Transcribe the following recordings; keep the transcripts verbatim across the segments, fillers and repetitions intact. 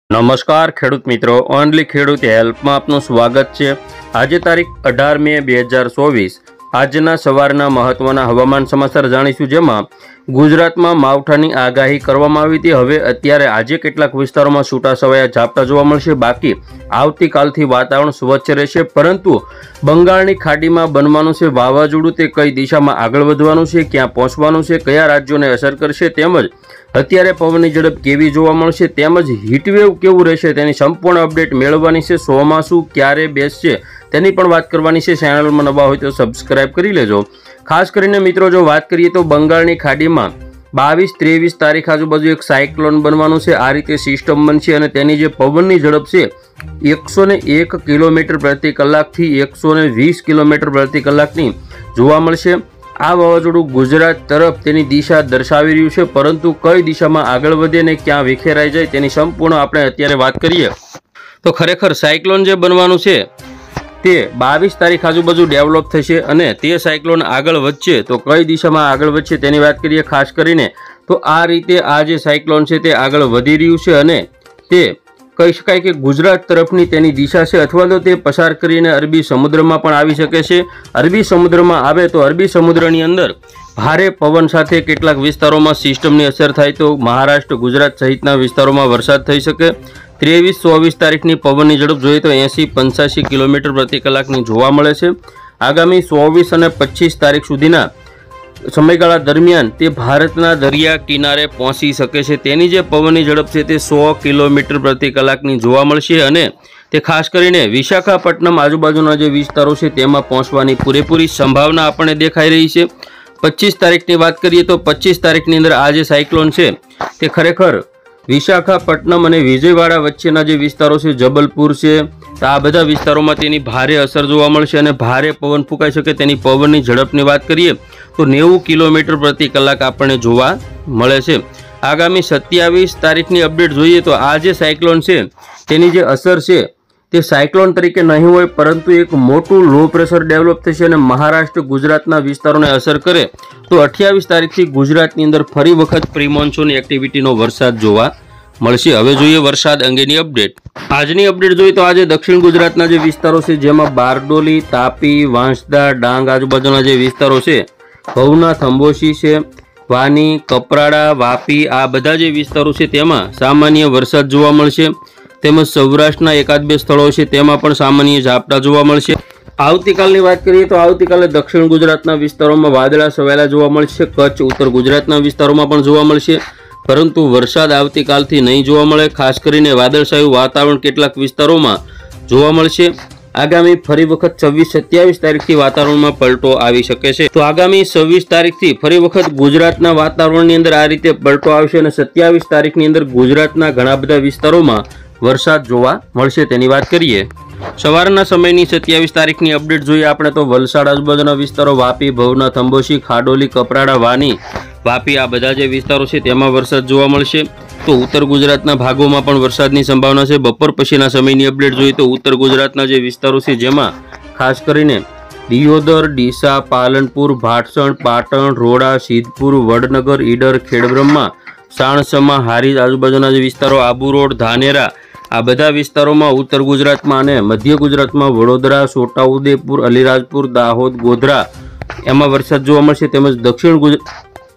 નમસ્કાર ખેડૂત મિત્રો, ઓનલી ખેડૂત હેલ્પમાં આપનું સ્વાગત છે। આજે તારીખ અઢાર મે બે હજાર ચોવીસ આજના સવારના મહત્વના હવામાન સમાચાર જાણીશું, જેમાં ગુજરાતમાં માવઠાની આગાહી કરવામાં આવી હતી। હવે અત્યારે આજે કેટલાક વિસ્તારોમાં છૂટાછવાયા ઝાપટા જોવા મળશે, બાકી આવતીકાલથી વાતાવરણ સ્વચ્છ રહેશે। પરંતુ બંગાળની ખાડીમાં બનવાનું છે વાવાઝોડું, તે કઈ દિશામાં આગળ વધવાનું છે, ક્યાં પહોંચવાનું છે, કયા રાજ્યોને અસર કરશે, તેમજ અત્યારે પવનની ઝડપ કેવી જોવા મળશે, તેમજ હીટવેવ કેવું રહેશે તેની સંપૂર્ણ અપડેટ મેળવવાની છે। ચોમાસું ક્યારે બેસશે તેની પણ વાત કરવાની છે। ચેનલમાં નવા હોય તો સબસ્ક્રાઇબ કરી લેજો। ખાસ કરીને મિત્રો, જો વાત કરીએ તો બંગાળની ખાડીમાં બાવીસ ત્રેવીસ તારીખ આજુબાજુ એક સાયક્લોન બનવાનું છે। આ રીતે સિસ્ટમ બનશે અને તેની જે પવનની ઝડપ છે એકસો ને એક કિલોમીટર પ્રતિ કલાકથી એકસો ને વીસ કિલોમીટર પ્રતિ કલાકની જોવા મળશે। આ વાવાઝોડું ગુજરાત તરફ તેની દિશા દર્શાવી રહ્યું છે, પરંતુ કઈ દિશામાં આગળ વધે ને ક્યાં વિખેરાઈ જાય તેની સંપૂર્ણ આપણે અત્યારે વાત કરીએ તો ખરેખર સાયક્લોન જે બનવાનું છે તે બાવીસ તારીખ આજુબાજુ ડેવલપ થશે અને તે સાયક્લોન આગળ વધશે તો કઈ દિશામાં આગળ વધશે તેની વાત કરીએ। ખાસ કરીને તો આ રીતે આ જે સાયક્લોન છે તે આગળ વધી રહ્યું છે અને તે કહી શકાય કે ગુજરાત તરફની તેની દિશા છે, અથવા તો તે પસાર કરીને અરબી સમુદ્રમાં પણ આવી શકે છે। અરબી સમુદ્રમાં આવે તો અરબી સમુદ્રની અંદર ભારે પવન સાથે કેટલાક વિસ્તારોમાં સિસ્ટમની અસર થાય તો મહારાષ્ટ્ર ગુજરાત સહિતના વિસ્તારોમાં વરસાદ થઈ શકે। ત્રેવીસ ચોવીસ તારીખની પવનની ઝડપ જોઈએ તો એંસી પંચ્યાસી કિલોમીટર પ્રતિ કલાકની જોવા મળે છે। આગામી ચોવીસ અને પચીસ તારીખ સુધીના સમયગાળા દરમિયાન તે ભારતના દરિયા કિનારે પહોંચી શકે છે। તેની જે પવનની ઝડપ છે તે સો કિલોમીટર પ્રતિ કલાકની જોવા મળશે અને તે ખાસ કરીને વિશાખાપટ્ટનમ આજુબાજુના જે વિસ્તારો છે તેમાં પહોંચવાની પૂરેપૂરી સંભાવના આપણને દેખાઈ રહી છે। પચીસ તારીખની વાત કરીએ તો પચીસ તારીખની અંદર આ જે સાયક્લોન છે તે ખરેખર વિશાખાપટ્ટનમ અને વિજયવાડા વચ્ચેના જે વિસ્તારો છે, જબલપુર છે, તો આ બધા વિસ્તારોમાં તેની ભારે અસર જોવા મળશે અને ભારે પવન ફૂંકાઈ શકે। તેની પવનની ઝડપની વાત કરીએ તો નેવું કિલોમીટર પ્રતિ કલાક આપણને જોવા મળે છે। આગામી સત્યાવીસ તારીખની અપડેટ જોઈએ તો આ જે સાયક્લોન છે તેની જે અસર છે તે સાયક્લોન તરીકે નહીં હોય, પરંતુ એક મોટું લો પ્રેશર ડેવલપ થશે અને મહારાષ્ટ્ર ગુજરાતના વિસ્તારોને અસર કરે તો અઠ્યાવીસ તારીખથી ગુજરાતની અંદર ફરી વખત પ્રી મોન્સૂન એક્ટિવિટીનો વરસાદ જોવા મળશે। હવે જોઈએ વરસાદ અંગેની અપડેટ। આજની અપડેટ જોઈએ તો આજે દક્ષિણ ગુજરાતના જે વિસ્તારો છે જેમાં બારડોલી, તાપી, વાંસદા, ડાંગ આજુબાજુના જે વિસ્તારો છે, ભવનાથ, અંબોશી છે, વાની, કપરાડા, વાપી, આ બધા જે વિસ્તારો છે તેમાં સામાન્ય વરસાદ જોવા મળશે। તેમજ સૌરાષ્ટ્રના એકાદ બે સ્થળો છે તેમાં પણ સામાન્ય ઝાપટા જોવા મળશે। આવતીકાલની વાત કરીએ તો આવતીકાલે દક્ષિણ ગુજરાતના વિસ્તારોમાં વાદળા છવાયેલા જોવા મળશે, કચ્છ, ઉત્તર ગુજરાતના વિસ્તારોમાં પણ જોવા મળશે, પરંતુ વરસાદ આવતીકાલથી નહીં જોવા મળે। ખાસ કરીને વાદળછાયું વાતાવરણ કેટલાક વિસ્તારોમાં જોવા મળશે। આગામી ફરી વખત છવ્વીસ સત્યાવીસ તારીખથી વાતાવરણમાં પલટો આવી શકે છે। તો આગામી છવ્વીસ તારીખથી ફરી વખત ગુજરાતના વાતાવરણની અંદર આ રીતે પલટો આવશે અને સત્યાવીસ તારીખની અંદર ગુજરાતના ઘણા બધા વિસ્તારોમાં વરસાદ જોવા મળશે તેની વાત કરીએ। સવારના સમયની સત્યાવીસ તારીખની અપડેટ જોઈએ આપણે તો વલસાડ આજુબાજુના વિસ્તારો, વાપી, ભવનાથ, અંબોશી, ખાડોલી, કપરાડા, વાની, વાપી, આ બધા જે વિસ્તારો છે તેમાં વરસાદ જોવા મળશે। તો ઉત્તર ગુજરાતના ભાગોમાં પણ વરસાદની સંભાવના છે। બપોર પછીના સમયની અપડેટ જોઈએ તો ઉત્તર ગુજરાતના જે વિસ્તારો છે જેમાં ખાસ કરીને દિયોદર, ડીસા, પાલનપુર, ભાટસણ, પાટણ, રોડા, સિદ્ધપુર, વડનગર, ઈડર, ખેડબ્રહ્મા, સાણસમા, હારીજ આજુબાજુના જે વિસ્તારો, આબુ રોડ, ધાનેરા, આ બધા વિસ્તારોમાં ઉત્તર ગુજરાતમાં અને મધ્ય ગુજરાતમાં વડોદરા, છોટાઉદેપુર, અલીરાજપુર, દાહોદ, ગોધરા એમાં વરસાદ જોવા મળશે। તેમજ દક્ષિણ ગુજરાત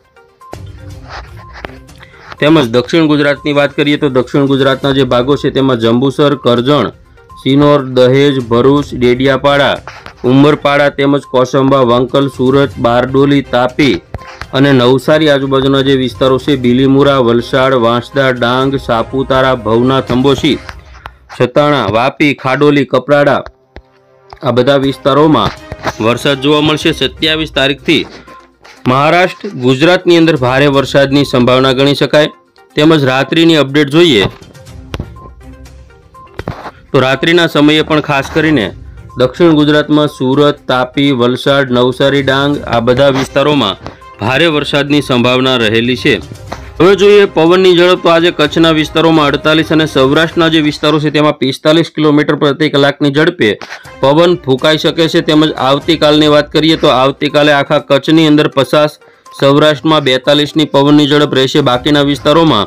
તેમજ દક્ષિણ ગુજરાતની વાત કરીએ તો દક્ષિણ ગુજરાતના જે ભાગો છે તેમાં જંબુસર, કરજણ, સિનોર, દહેજ, ભરૂચ, ડેડિયાપાડા, ઉમરપાડા તેમજ કોસંબા, વંકલ, સુરત, બારડોલી, તાપી અને નવસારી આજુબાજુના જે વિસ્તારો છે, બિલીમોરા, વલસાડ, વાંસદા, ડાંગ, સાપુતારા, ભવનાથ, અંબોશી, સતાણા, વાપી, ખાડોલી, કપરાડા, આ બધા વિસ્તારોમાં વરસાદ જોવા મળશે। સત્યાવીસ તારીખથી મહારાષ્ટ્ર ગુજરાતની અંદર ભારે વરસાદની સંભાવના ગણી શકાય। તેમજ રાત્રિની અપડેટ જોઈએ તો રાત્રિના સમયે પણ ખાસ કરીને દક્ષિણ ગુજરાતમાં સુરત, તાપી, વલસાડ, નવસારી, ડાંગ આ બધા વિસ્તારોમાં ભારે વરસાદની સંભાવના રહેલી છે। હવે જોઈએ પવનની ઝડપ તો આજે કચ્છના વિસ્તારોમાં અડતાલીસ અને સૌરાષ્ટ્રના જે વિસ્તારો છે તેમાં પિસ્તાલીસ કિલોમીટર પ્રતિ કલાકની ઝડપે પવન ફૂંકાઈ શકે છે। તેમજ આવતીકાલની વાત કરીએ તો આવતીકાલે આખા કચ્છની અંદર પચાસ, સૌરાષ્ટ્રમાં બેતાલીસની પવનની ઝડપ રહેશે। બાકીના વિસ્તારોમાં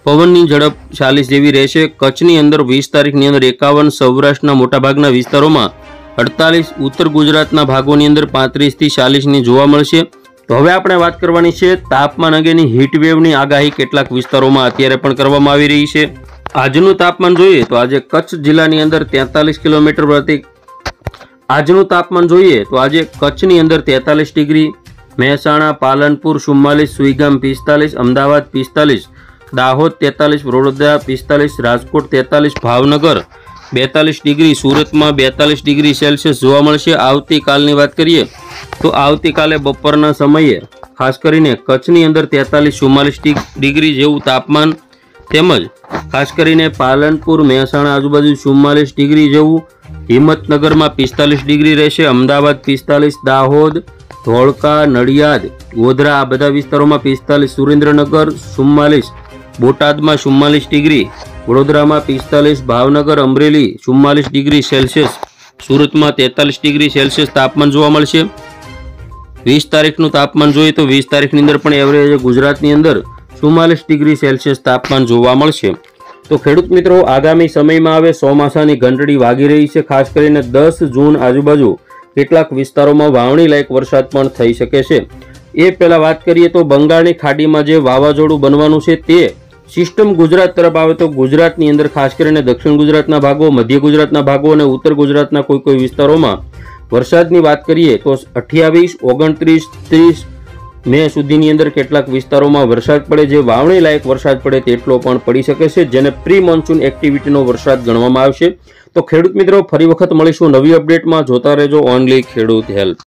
પવનની ઝડપ ચાલીસ જેવી રહેશે। કચ્છની અંદર વીસ તારીખની અંદર એકાવન, સૌરાષ્ટ્રના મોટાભાગના વિસ્તારોમાં અડતાલીસ, ઉત્તર ગુજરાતના ભાગોની અંદર પાંત્રીસ થી ચાલીસની જોવા મળશે। તો હવે આપણે વાત કરવાની છે તાપમાન અંગેની હીટવેવની આગાહી કેટલાક વિસ્તારોમાં અત્યારે પણ કરવામાં આવી રહી છે। આજનું તાપમાન જોઈએ તો આજે કચ્છ જિલ્લાની અંદર તેતાલીસ કિલોમીટર પ્રતિ આજનું તાપમાન જોઈએ તો આજે કચ્છની અંદર તેતાલીસ ડિગ્રી, મહેસાણા, પાલનપુર ચુમ્માલીસ, સુઈગામ પિસ્તાલીસ, અમદાવાદ પિસ્તાલીસ, દાહોદ તેતાલીસ, વડોદરા પિસ્તાલીસ, રાજકોટ તેતાલીસ, ભાવનગર બેતાલીસ ડિગ્રી, સુરતમાં બેતાલીસ ડિગ્રી સેલ્સિયસ જોવા મળશે। આવતીકાલની વાત કરીએ તો આવતીકાલે બપોરના સમયે ખાસ કરીને કચ્છની અંદર તેતાલીસ ચુમ્માલીસ ડિગ્રી જેવું તાપમાન, તેમજ ખાસ કરીને પાલનપુર, મહેસાણા આજુબાજુ ચુમ્માલીસ ડિગ્રી જેવું, હિંમતનગરમાં પિસ્તાલીસ ડિગ્રી રહેશે, અમદાવાદ પિસ્તાલીસ, દાહોદ, ધોળકા, નડિયાદ, ગોધરા આ બધા વિસ્તારોમાં પિસ્તાલીસ, સુરેન્દ્રનગર ચુમ્માલીસ, બોટાદમાં ચુમ્માલીસ ડિગ્રી, વડોદરામાં પિસ્તાલીસ, ભાવનગર, અમરેલી ચુમ્માલીસ ડિગ્રી સેલ્સિયસ, સુરતમાં તેતાલીસ ડિગ્રી સેલ્સિયસ તાપમાન જોવા મળશે। વીસ તારીખનું તાપમાન જોઈએ તો વીસ તારીખની અંદર પણ એવરેજ ગુજરાતની અંદર ચુમ્માલીસ ડિગ્રી સેલ્સિયસ તાપમાન જોવા મળશે। તો ખેડૂત મિત્રો, આગામી સમયમાં હવે ચોમાસાની ઘંટડી વાગી રહી છે। ખાસ કરીને દસ જૂન આજુબાજુ કેટલાક વિસ્તારોમાં વાવણી લાયક વરસાદ પણ થઈ શકે છે। એ પહેલા વાત કરીએ તો બંગાળની ખાડીમાં જે વાવાઝોડું બનવાનું છે તે સિસ્ટમ ગુજરાત તરફ આવે તો ગુજરાતની અંદર ખાસ કરીને દક્ષિણ ગુજરાતના ભાગો, મધ્ય ગુજરાતના ભાગો અને ઉત્તર ગુજરાતના કોઈ કોઈ વિસ્તારોમાં વરસાદની વાત કરીએ તો અઠ્યાવીસ, ઓગણત્રીસ, ત્રીસ મે સુધીની અંદર કેટલાક વિસ્તારોમાં વરસાદ પડે, જે વાવણી લાયક વરસાદ પડે તેટલો પણ પડી શકે છે, જેને પ્રી મોન્સૂન એક્ટિવિટીનો વરસાદ ગણવામાં આવશે। તો ખેડૂત મિત્રો, ફરી વખત મળીશું નવી અપડેટમાં। જોતા રહેજો ઓનલી ખેડૂત હેલ્પ।